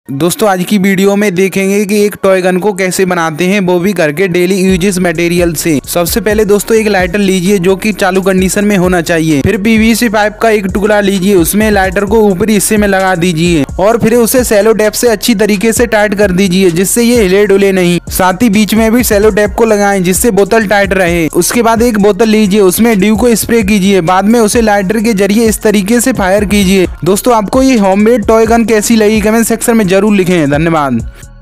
दोस्तों आज की वीडियो में देखेंगे कि एक टॉय गन को कैसे बनाते हैं, वो भी घर के डेली यूजेस मटेरियल से। सबसे पहले दोस्तों एक लाइटर लीजिए जो कि चालू कंडीशन में होना चाहिए। फिर पीवीसी पाइप का एक टुकड़ा लीजिए, उसमें लाइटर को ऊपरी हिस्से में लगा दीजिए और फिर उसे सेलो टेप से अच्छी तरीके से टाइट कर दीजिए जिससे ये हिले डुले नहीं। साथ ही बीच में भी सेलो टेप को लगाएं जिससे बोतल टाइट रहे। उसके बाद एक बोतल लीजिए, उसमें ड्यू को स्प्रे कीजिए, बाद में उसे लाइटर के जरिए इस तरीके से फायर कीजिए। दोस्तों आपको ये होममेड टॉय गन कैसी लगी कमेंट सेक्शन में जरूर लिखें। धन्यवाद।